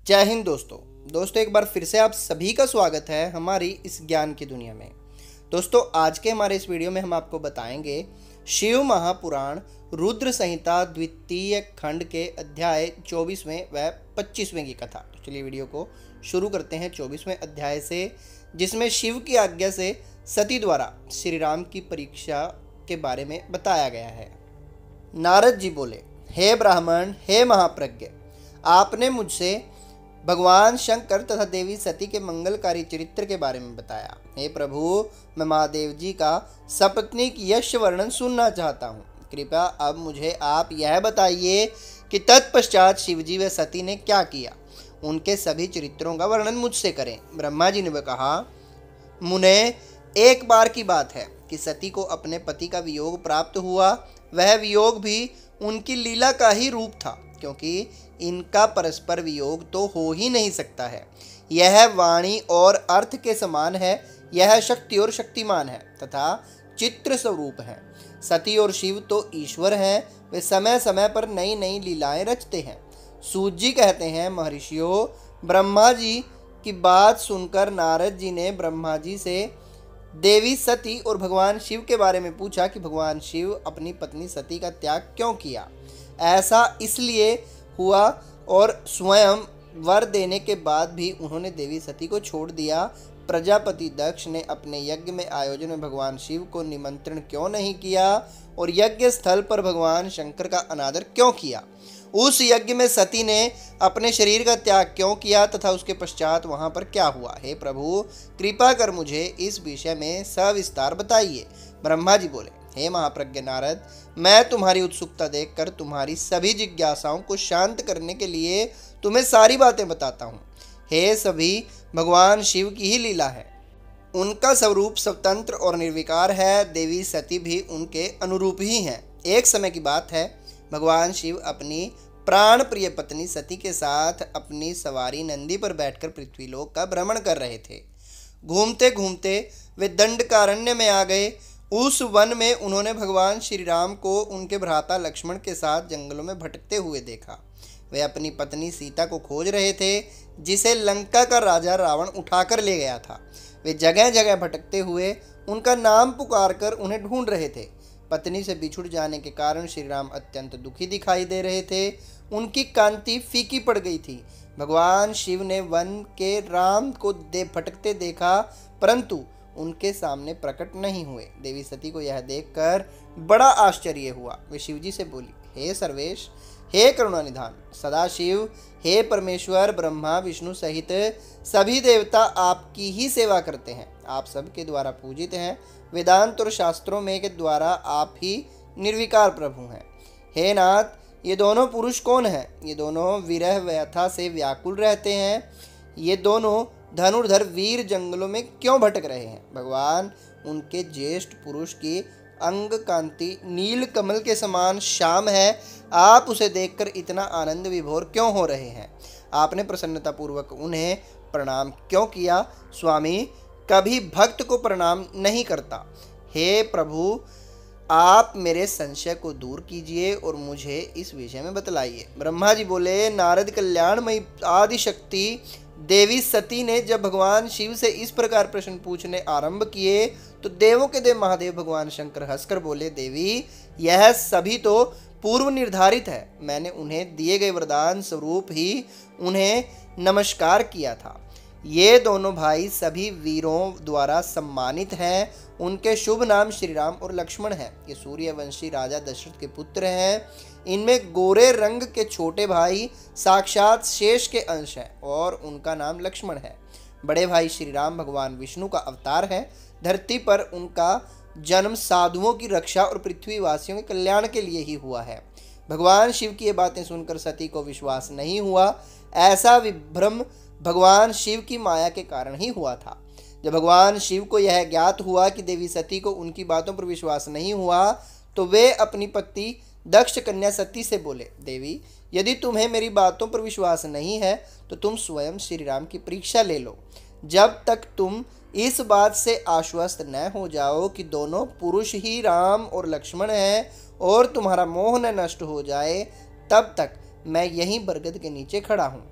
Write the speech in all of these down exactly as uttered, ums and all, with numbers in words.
जय हिंद दोस्तों दोस्तों एक बार फिर से आप सभी का स्वागत है हमारी इस ज्ञान की दुनिया में। दोस्तों आज के हमारे इस वीडियो में हम आपको बताएंगे शिव महापुराण रुद्र संहिता द्वितीय खंड के अध्याय चौबीसवें व पच्चीसवें की कथा। तो चलिए वीडियो को शुरू करते हैं चौबीसवें अध्याय से, जिसमें शिव की आज्ञा से सती द्वारा श्री राम की परीक्षा के बारे में बताया गया है। नारद जी बोले, हे ब्राह्मण, हे महाप्रज्ञ, आपने मुझसे भगवान शंकर तथा देवी सती के मंगलकारी चरित्र के बारे में बताया। हे प्रभु, मैं महादेव जी का सपत्नीक यश वर्णन सुनना चाहता हूँ। कृपया अब मुझे आप यह बताइए कि तत्पश्चात शिवजी व सती ने क्या किया। उनके सभी चरित्रों का वर्णन मुझसे करें। ब्रह्मा जी ने कहा, मुने, एक बार की बात है कि सती को अपने पति का वियोग प्राप्त हुआ। वह वियोग भी उनकी लीला का ही रूप था, क्योंकि इनका परस्पर वियोग तो हो ही नहीं सकता है। यह वाणी और अर्थ के समान है, यह शक्ति और शक्तिमान है तथा चित्र स्वरूप है। सती और शिव तो ईश्वर हैं, वे समय समय पर नई नई लीलाएं रचते हैं। सूत जी कहते हैं, महर्षियों, ब्रह्मा जी की बात सुनकर नारद जी ने ब्रह्मा जी से देवी सती और भगवान शिव के बारे में पूछा कि भगवान शिव अपनी पत्नी सती का त्याग क्यों किया। ऐसा इसलिए हुआ और स्वयं वर देने के बाद भी उन्होंने देवी सती को छोड़ दिया। प्रजापति दक्ष ने अपने यज्ञ में आयोजन में भगवान शिव को निमंत्रण क्यों नहीं किया और यज्ञ स्थल पर भगवान शंकर का अनादर क्यों किया। उस यज्ञ में सती ने अपने शरीर का त्याग क्यों किया तथा उसके पश्चात वहां पर क्या हुआ। हे प्रभु, कृपा कर मुझे इस विषय में सविस्तार बताइए। ब्रह्मा जी बोले, हे महाप्रज्ञ नारद, मैं तुम्हारी उत्सुकता देखकर तुम्हारी सभी जिज्ञासाओं को शांत करने के लिए तुम्हें सारी बातें बताता हूँ। हे सभी भगवान शिव की ही लीला है। उनका स्वरूप स्वतंत्र और निर्विकार है। देवी सती भी उनके अनुरूप ही हैं। एक समय की बात है, भगवान शिव अपनी प्राण प्रिय पत्नी सती के साथ अपनी सवारी नंदी पर बैठकर पृथ्वीलोक का भ्रमण कर रहे थे। घूमते घूमते वे दंडकारण्य में आ गए। उस वन में उन्होंने भगवान श्री राम को उनके भ्राता लक्ष्मण के साथ जंगलों में भटकते हुए देखा। वे अपनी पत्नी सीता को खोज रहे थे, जिसे लंका का राजा रावण उठाकर ले गया था। वे जगह जगह भटकते हुए उनका नाम पुकार कर उन्हें ढूंढ रहे थे। पत्नी से बिछुड़ जाने के कारण श्री राम अत्यंत दुखी दिखाई दे रहे थे। उनकी कांति फीकी पड़ गई थी। भगवान शिव ने वन के राम को दे भटकते देखा, परंतु उनके सामने प्रकट नहीं हुए। देवी सती को यह देखकर बड़ा आश्चर्य हुआ। वे शिवजी से बोली, हे सर्वेश, हे करुणानिधान सदाशिव, हे परमेश्वर, ब्रह्मा विष्णु सहित सभी देवता आपकी ही सेवा करते हैं। आप सबके द्वारा पूजित हैं। वेदांत और शास्त्रों में के द्वारा आप ही निर्विकार प्रभु हैं। हे नाथ, ये दोनों पुरुष कौन हैं? ये दोनों विरह व्यथा से व्याकुल रहते हैं। ये दोनों धनुर्धर वीर जंगलों में क्यों भटक रहे हैं? भगवान, उनके ज्येष्ठ पुरुष की अंग कांति नील कमल के समान श्याम है। आप उसे देखकर इतना आनंद विभोर क्यों हो रहे हैं? आपने प्रसन्नतापूर्वक उन्हें प्रणाम क्यों किया? स्वामी कभी भक्त को प्रणाम नहीं करता। हे प्रभु, आप मेरे संशय को दूर कीजिए और मुझे इस विषय में बतलाइए। ब्रह्मा जी बोले, नारद, कल्याणमयी आदि शक्ति देवी सती ने जब भगवान शिव से इस प्रकार प्रश्न पूछने आरंभ किए तो देवों के देव महादेव भगवान शंकर हंसकर बोले, देवी, यह सभी तो पूर्व निर्धारित है। मैंने उन्हें दिए गए वरदान स्वरूप ही उन्हें नमस्कार किया था। ये दोनों भाई सभी वीरों द्वारा सम्मानित हैं। उनके शुभ नाम श्री राम और लक्ष्मण हैं। ये सूर्यवंशी राजा दशरथ के पुत्र हैं। इनमें गोरे रंग के छोटे भाई साक्षात शेष के अंश हैं और उनका नाम लक्ष्मण है। बड़े भाई श्री राम भगवान विष्णु का अवतार है। धरती पर उनका जन्म साधुओं की रक्षा और पृथ्वीवासियों के कल्याण के लिए ही हुआ है। भगवान शिव की ये बातें सुनकर सती को विश्वास नहीं हुआ। ऐसा विभ्रम भगवान शिव की माया के कारण ही हुआ था। जब भगवान शिव को यह ज्ञात हुआ कि देवी सती को उनकी बातों पर विश्वास नहीं हुआ, तो वे अपनी पत्नी दक्ष कन्या सती से बोले, देवी, यदि तुम्हें मेरी बातों पर विश्वास नहीं है तो तुम स्वयं श्री राम की परीक्षा ले लो। जब तक तुम इस बात से आश्वस्त न हो जाओ कि दोनों पुरुष ही राम और लक्ष्मण हैं और तुम्हारा मोह न नष्ट हो जाए, तब तक मैं यहीं बरगद के नीचे खड़ा हूँ।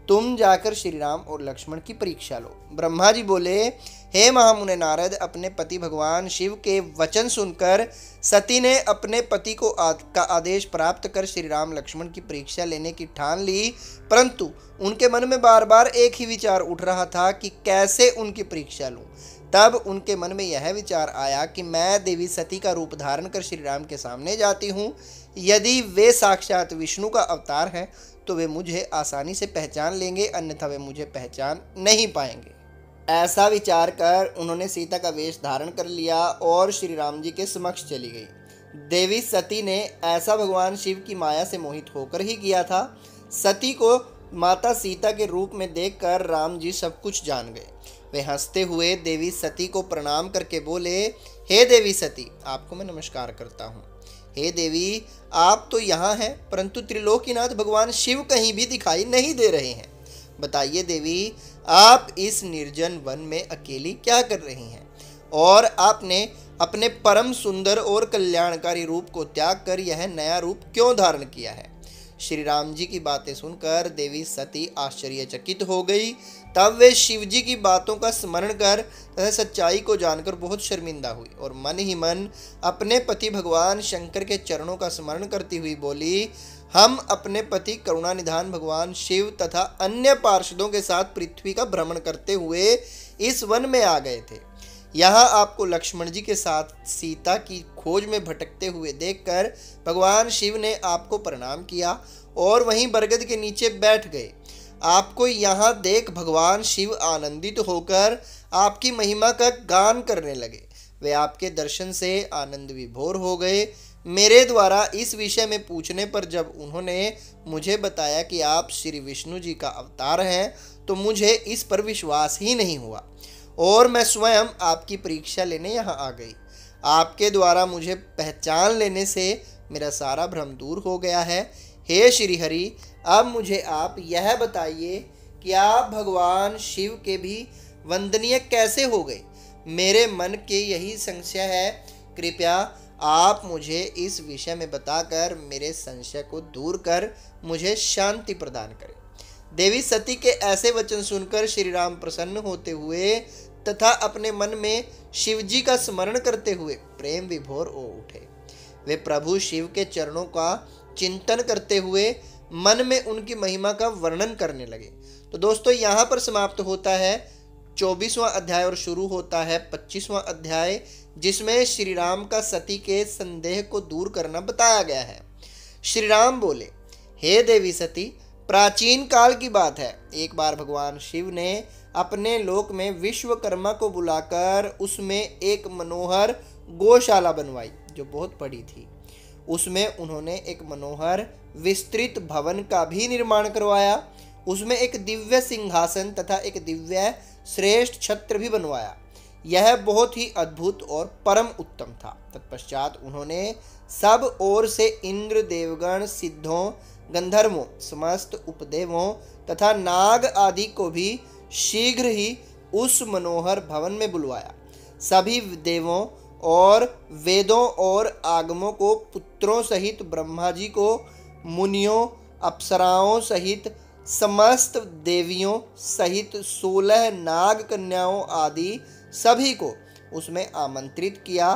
तुम जाकर श्री राम और लक्ष्मण की परीक्षा लो। ब्रह्मा जी बोले, हे महामुने नारद, अपने पति भगवान शिव के वचन सुनकर सती ने अपने पति को आद, का आदेश प्राप्त कर श्री राम लक्ष्मण की परीक्षा लेने की ठान ली, परंतु उनके मन में बार बार एक ही विचार उठ रहा था कि कैसे उनकी परीक्षा लूं। तब उनके मन में यह विचार आया कि मैं देवी सती का रूप धारण कर श्री राम के सामने जाती हूँ। यदि वे साक्षात विष्णु का अवतार हैं तो वे मुझे आसानी से पहचान लेंगे, अन्यथा वे मुझे पहचान नहीं पाएंगे। ऐसा विचार कर उन्होंने सीता का वेश धारण कर लिया और श्री राम जी के समक्ष चली गई। देवी सती ने ऐसा भगवान शिव की माया से मोहित होकर ही किया था। सती को माता सीता के रूप में देखकर राम जी सब कुछ जान गए। वे हंसते हुए देवी सती को प्रणाम करके बोले, हे देवी सती, आपको मैं नमस्कार करता हूँ। हे देवी, आप तो यहाँ हैं, परंतु त्रिलोकीनाथ भगवान शिव कहीं भी दिखाई नहीं दे रहे हैं। बताइए देवी, आप इस निर्जन वन में अकेली क्या कर रही हैं और आपने अपने परम सुंदर और कल्याणकारी रूप को त्याग कर यह नया रूप क्यों धारण किया है। श्री राम जी की बातें सुनकर देवी सती आश्चर्यचकित हो गई। तब वे शिव जी की बातों का स्मरण कर तथा सच्चाई को जानकर बहुत शर्मिंदा हुई और मन ही मन अपने पति भगवान शंकर के चरणों का स्मरण करती हुई बोली, हम अपने पति करुणानिधान भगवान शिव तथा अन्य पार्षदों के साथ पृथ्वी का भ्रमण करते हुए इस वन में आ गए थे। यहाँ आपको लक्ष्मण जी के साथ सीता की खोज में भटकते हुए देखकर भगवान शिव ने आपको प्रणाम किया और वहीं बरगद के नीचे बैठ गए। आपको यहाँ देख भगवान शिव आनंदित होकर आपकी महिमा का गान करने लगे। वे आपके दर्शन से आनंद विभोर हो गए। मेरे द्वारा इस विषय में पूछने पर जब उन्होंने मुझे बताया कि आप श्री विष्णु जी का अवतार हैं तो मुझे इस पर विश्वास ही नहीं हुआ और मैं स्वयं आपकी परीक्षा लेने यहाँ आ गई। आपके द्वारा मुझे पहचान लेने से मेरा सारा भ्रम दूर हो गया है। हे श्री हरि, अब मुझे आप यह बताइए कि आप भगवान शिव के भी वंदनीय कैसे हो गए। मेरे मन के यही संशय है। कृपया आप मुझे इस विषय में बताकर मेरे संशय को दूर कर मुझे शांति प्रदान करें। देवी सती के ऐसे वचन सुनकर श्री राम प्रसन्न होते हुए तथा अपने मन में शिव जी का स्मरण करते हुए प्रेम विभोर हो उठे। वे प्रभु शिव के चरणों का चिंतन करते हुए मन में उनकी महिमा का वर्णन करने लगे। तो दोस्तों, यहाँ पर समाप्त होता है चौबीसवां अध्याय और शुरू होता है पच्चीसवां अध्याय, जिसमें श्री राम का सती के संदेह को दूर करना बताया गया है। श्री राम बोले, हे देवी सती, प्राचीन काल की बात है, एक बार भगवान शिव ने अपने लोक में विश्वकर्मा को बुलाकर उसमें एक मनोहर गौशाला बनवाई जो बहुत बड़ी थी। उसमें उन्होंने एक मनोहर विस्तृत भवन का भी निर्माण करवाया। उसमें एक दिव्य सिंहासन तथा एक दिव्य श्रेष्ठ छत्र भी बनवाया। यह बहुत ही अद्भुत और परम उत्तम था। तत्पश्चात उन्होंने सब ओर से इंद्र, देवगण, सिद्धों, गंधर्वों, समस्त उपदेवों तथा नाग आदि को भी शीघ्र ही उस मनोहर भवन में बुलवाया। सभी देवों और वेदों और आगमों को पुत्रों सहित, ब्रह्मा जी को मुनियों, अप्सराओं सहित, समस्त देवियों सहित सोलह नाग कन्याओं आदि सभी को उसमें आमंत्रित किया,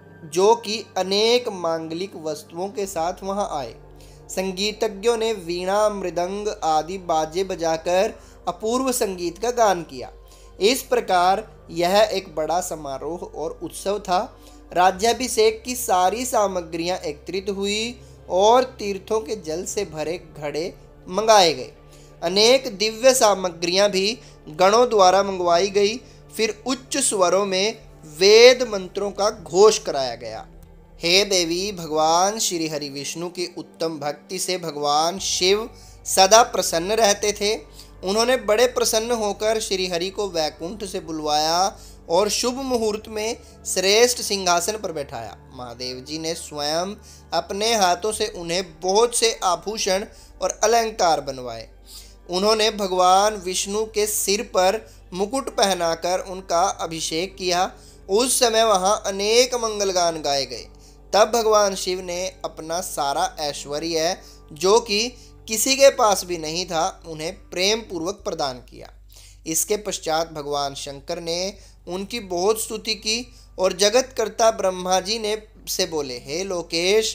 जो कि अनेक मांगलिक वस्तुओं के साथ वहां आए। संगीतज्ञों ने वीणा, मृदंग आदि बाजे बजाकर अपूर्व संगीत का गान किया। इस प्रकार यह एक बड़ा समारोह और उत्सव था। राज्याभिषेक की सारी सामग्रियां एकत्रित हुई और तीर्थों के जल से भरे घड़े मंगाए गए। अनेक दिव्य सामग्रियां भी गणों द्वारा मंगवाई गई। फिर उच्च स्वरों में वेद मंत्रों का घोष कराया गया। हे देवी, भगवान श्री हरि विष्णु की उत्तम भक्ति से भगवान शिव सदा प्रसन्न रहते थे। उन्होंने बड़े प्रसन्न होकर श्री हरि को वैकुंठ से बुलवाया और शुभ मुहूर्त में श्रेष्ठ सिंहासन पर बैठाया। महादेव जी ने स्वयं अपने हाथों से उन्हें बहुत से आभूषण और अलंकार बनवाए। उन्होंने भगवान विष्णु के सिर पर मुकुट पहनाकर उनका अभिषेक किया। उस समय वहां अनेक मंगलगान गाए गए। तब भगवान शिव ने अपना सारा ऐश्वर्य, जो कि किसी के पास भी नहीं था, उन्हें प्रेम पूर्वक प्रदान किया। इसके पश्चात भगवान शंकर ने उनकी बहुत स्तुति की और जगतकर्ता ब्रह्मा जी ने से बोले, हे लोकेश,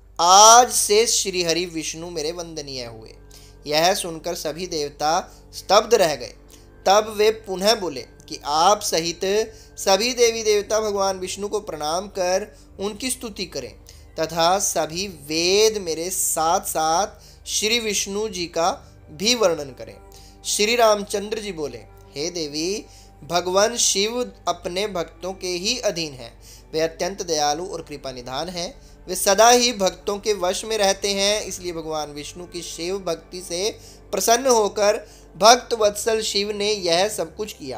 आज से श्रीहरि विष्णु मेरे वंदनीय हुए। यह सुनकर सभी देवता स्तब्ध रह गए। तब वे पुनः बोले कि आप सहित सभी देवी देवता भगवान विष्णु को प्रणाम कर उनकी स्तुति करें तथा सभी वेद मेरे साथ साथ श्री विष्णु जी का भी वर्णन करें। श्री रामचंद्र जी बोले, हे देवी, भगवान शिव अपने भक्तों के ही अधीन हैं। वे अत्यंत दयालु और कृपा निधान हैं। वे सदा ही भक्तों के वश में रहते हैं। इसलिए भगवान विष्णु की शिव भक्ति से प्रसन्न होकर भक्त वत्सल शिव ने यह सब कुछ किया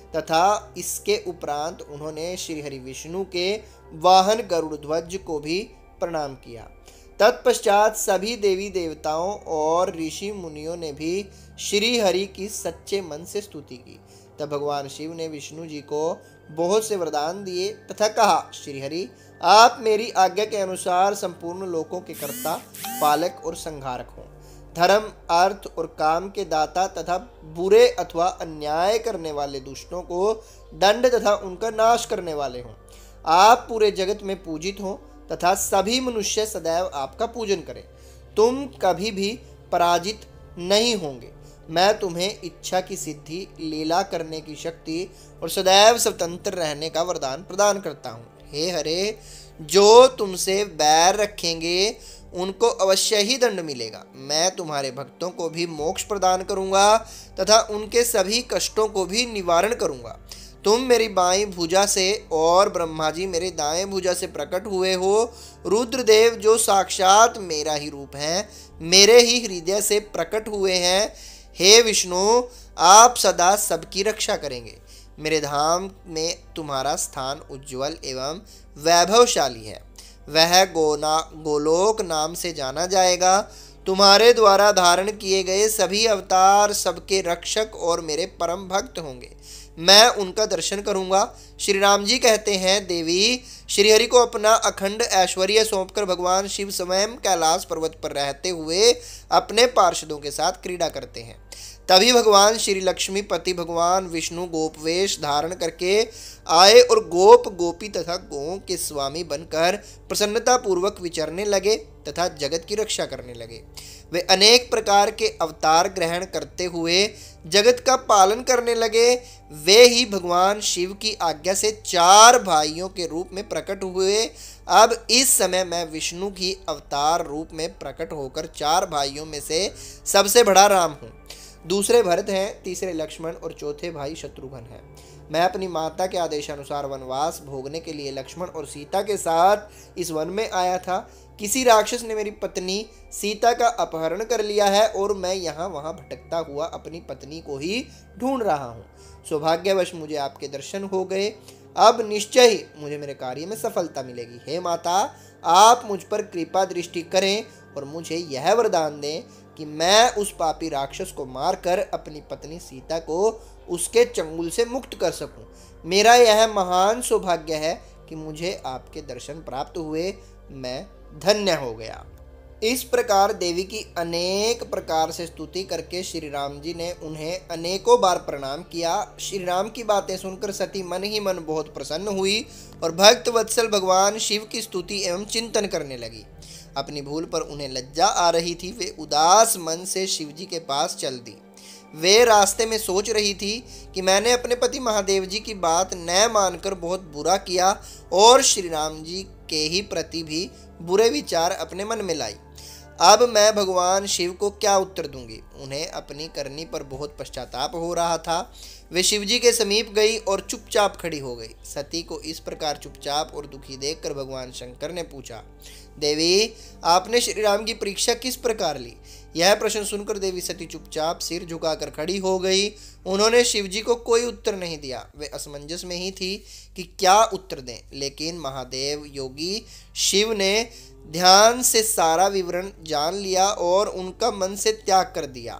तथा इसके उपरांत उन्होंने श्री हरि विष्णु के वाहन गरुड़ ध्वज को भी प्रणाम किया। तत्पश्चात सभी देवी देवताओं और ऋषि मुनियों ने भी श्री हरि की सच्चे मन से स्तुति की। तब भगवान शिव ने विष्णु जी को बहुत से वरदान दिए तथा कहा, श्री हरि, आप मेरी आज्ञा के अनुसार संपूर्ण लोकों के कर्ता, पालक और संहारक हों। धर्म, अर्थ और काम के दाता तथा बुरे अथवा अन्याय करने वाले दुष्टों को दंड तथा उनका नाश करने वाले हों। आप पूरे जगत में पूजित हों तथा सभी मनुष्य सदैव आपका पूजन करें। तुम कभी भी पराजित नहीं होंगे। मैं तुम्हें इच्छा की सिद्धि, लीला करने की शक्ति और सदैव स्वतंत्र रहने का वरदान प्रदान करता हूँ। हे हरे, जो तुमसे बैर रखेंगे उनको अवश्य ही दंड मिलेगा। मैं तुम्हारे भक्तों को भी मोक्ष प्रदान करूंगा तथा उनके सभी कष्टों को भी निवारण करूंगा। तुम मेरी बाईं भुजा से और ब्रह्मा जी मेरे दाएं भुजा से प्रकट हुए हो। रुद्रदेव जो साक्षात मेरा ही रूप है, मेरे ही हृदय से प्रकट हुए हैं। हे विष्णु, आप सदा सबकी रक्षा करेंगे। मेरे धाम में तुम्हारा स्थान उज्ज्वल एवं वैभवशाली है। वह गोना गोलोक नाम से जाना जाएगा। तुम्हारे द्वारा धारण किए गए सभी अवतार सबके रक्षक और मेरे परम भक्त होंगे। मैं उनका दर्शन करूंगा। श्री राम जी कहते हैं, देवी, श्रीहरि को अपना अखंड ऐश्वर्य सौंपकर भगवान शिव स्वयं कैलाश पर्वत पर रहते हुए अपने पार्षदों के साथ क्रीड़ा करते हैं। तभी भगवान श्री लक्ष्मीपति भगवान विष्णु गोपवेश धारण करके आए और गोप गोपी तथा गौओं के स्वामी बनकर प्रसन्नता पूर्वक विचरने लगे तथा जगत की रक्षा करने लगे। वे अनेक प्रकार के अवतार ग्रहण करते हुए जगत का पालन करने लगे। वे ही भगवान शिव की आज्ञा से चार भाइयों के रूप में प्रकट हुए। अब इस समय मैं विष्णु की अवतार रूप में प्रकट होकर चार भाइयों में से सबसे बड़ा राम हूँ। दूसरे भरत हैं, तीसरे लक्ष्मण और चौथे भाई शत्रुघ्न हैं। मैं अपनी माता के आदेशानुसार वनवास भोगने के लिए लक्ष्मण और सीता के साथ इस वन में आया था। किसी राक्षस ने मेरी पत्नी सीता का अपहरण कर लिया है और मैं यहाँ वहाँ भटकता हुआ अपनी पत्नी को ही ढूंढ रहा हूँ। सौभाग्यवश मुझे आपके दर्शन हो गए। अब निश्चय ही मुझे मेरे कार्य में सफलता मिलेगी। हे माता, आप मुझ पर कृपा दृष्टि करें और मुझे यह वरदान दें कि मैं उस पापी राक्षस को मारकर अपनी पत्नी सीता को उसके चंगुल से मुक्त कर सकूं। मेरा यह महान सौभाग्य है कि मुझे आपके दर्शन प्राप्त हुए। मैं धन्य हो गया। इस प्रकार देवी की अनेक प्रकार से स्तुति करके श्री राम जी ने उन्हें अनेकों बार प्रणाम किया। श्री राम की बातें सुनकर सती मन ही मन बहुत प्रसन्न हुई और भक्त वत्सल भगवान शिव की स्तुति एवं चिंतन करने लगी। अपनी भूल पर उन्हें लज्जा आ रही थी। वे उदास मन से शिव जी के पास चल दी। वे रास्ते में सोच रही थी कि मैंने अपने पति महादेव जी की बात न मानकर बहुत बुरा किया और श्री राम जी के ही प्रति भी बुरे विचार अपने मन में लाई। अब मैं भगवान शिव को क्या उत्तर दूंगी। उन्हें अपनी करनी पर बहुत पश्चाताप हो रहा था। वे शिव जी के समीप गई और चुपचाप खड़ी हो गई। सती को इस प्रकार चुपचाप और दुखी देखकर भगवान शंकर ने पूछा, देवी, आपने श्री राम की परीक्षा किस प्रकार ली? यह प्रश्न सुनकर देवी सती चुपचाप सिर झुकाकर खड़ी हो गई। उन्होंने शिव जी को कोई उत्तर नहीं दिया। वे असमंजस में ही थी कि क्या उत्तर दें। लेकिन महादेव योगी शिव ने ध्यान से सारा विवरण जान लिया और उनका मन से त्याग कर दिया।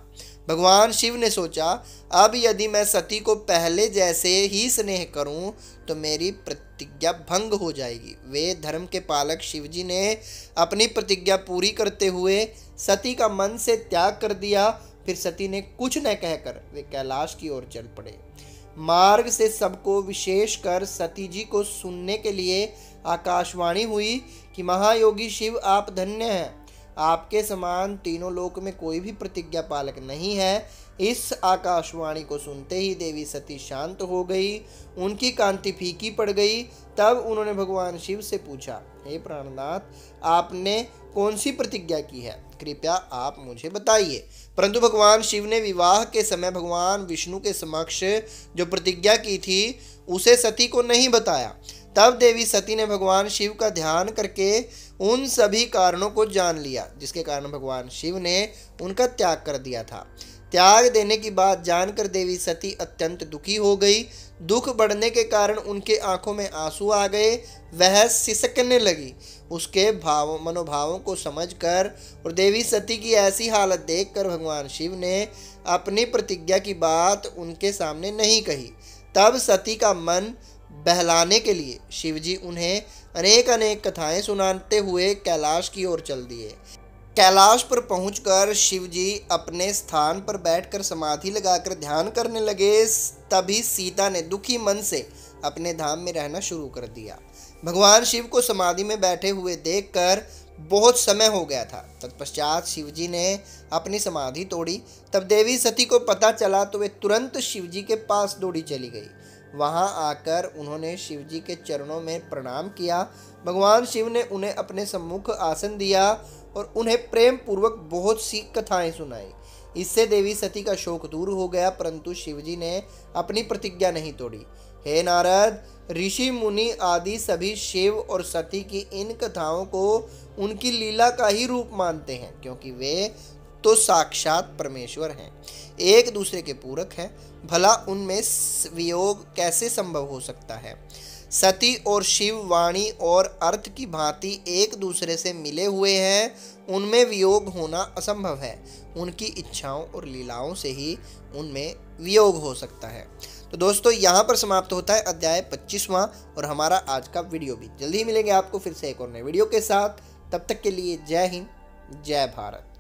भगवान शिव ने सोचा, अब यदि मैं सती को पहले जैसे ही स्नेह करूं तो मेरी प्रतिज्ञा भंग हो जाएगी। वे धर्म के पालक शिवजी ने अपनी प्रतिज्ञा पूरी करते हुए सती का मन से त्याग कर दिया। फिर सती ने कुछ न कहकर वे कैलाश की ओर चल पड़े। मार्ग से सबको, विशेषकर सती जी को सुनने के लिए आकाशवाणी हुई कि महायोगी शिव, आप धन्य हैं। आपके समान तीनों लोक में कोई भी प्रतिज्ञा पालक नहीं है। इस आकाशवाणी को सुनते ही देवी सती शांत हो गई, उनकी कांति फीकी पड़ गई। तब उन्होंने भगवान शिव से पूछा, हे प्राणनाथ, आपने कौन सी प्रतिज्ञा की है? कृपया आप मुझे बताइए। परंतु भगवान शिव ने विवाह के समय भगवान विष्णु के समक्ष जो प्रतिज्ञा की थी उसे सती को नहीं बताया। तब देवी सती ने भगवान शिव का ध्यान करके उन सभी कारणों को जान लिया जिसके कारण भगवान शिव ने उनका त्याग कर दिया था। त्याग देने की बात जानकर देवी सती अत्यंत दुखी हो गई। दुख बढ़ने के कारण उनके आंखों में आंसू आ गए। वह सिसकने लगी। उसके भाव मनोभावों को समझकर और देवी सती की ऐसी हालत देखकर भगवान शिव ने अपनी प्रतिज्ञा की बात उनके सामने नहीं कही। तब सती का मन बहलाने के लिए शिवजी उन्हें अनेक अनेक कथाएं सुनाते हुए कैलाश की ओर चल दिए। कैलाश पर पहुंचकर शिवजी अपने स्थान पर बैठकर समाधि लगाकर ध्यान करने लगे। तभी सीता ने दुखी मन से अपने धाम में रहना शुरू कर दिया। भगवान शिव को समाधि में बैठे हुए देखकर बहुत समय हो गया था। तत्पश्चात शिवजी ने अपनी समाधि तोड़ी। तब देवी सती को पता चला तो वे तुरंत शिवजी के पास दौड़ी चली गई। वहां आकर उन्होंने शिवजी के चरणों में प्रणाम किया। भगवान शिव ने उन्हें अपने सम्मुख आसन दिया और उन्हें प्रेम पूर्वक बहुत सी कथाएं सुनाई। इससे देवी सती का शोक दूर हो गया, परंतु शिवजी ने अपनी प्रतिज्ञा नहीं तोड़ी। हे नारद, ऋषि मुनि आदि सभी शिव और सती की इन कथाओं को उनकी लीला का ही रूप मानते हैं, क्योंकि वे तो साक्षात परमेश्वर हैं, एक दूसरे के पूरक हैं। भला उनमें वियोग कैसे संभव हो सकता है? सती और शिव वाणी और अर्थ की भांति एक दूसरे से मिले हुए हैं, उनमें वियोग होना असंभव है। उनकी इच्छाओं और लीलाओं से ही उनमें वियोग हो सकता है। तो दोस्तों, यहाँ पर समाप्त होता है अध्याय पच्चीसवां और हमारा आज का वीडियो भी। जल्दी ही मिलेंगे आपको फिर से एक और नए वीडियो के साथ। तब तक के लिए जय हिंद, जय भारत।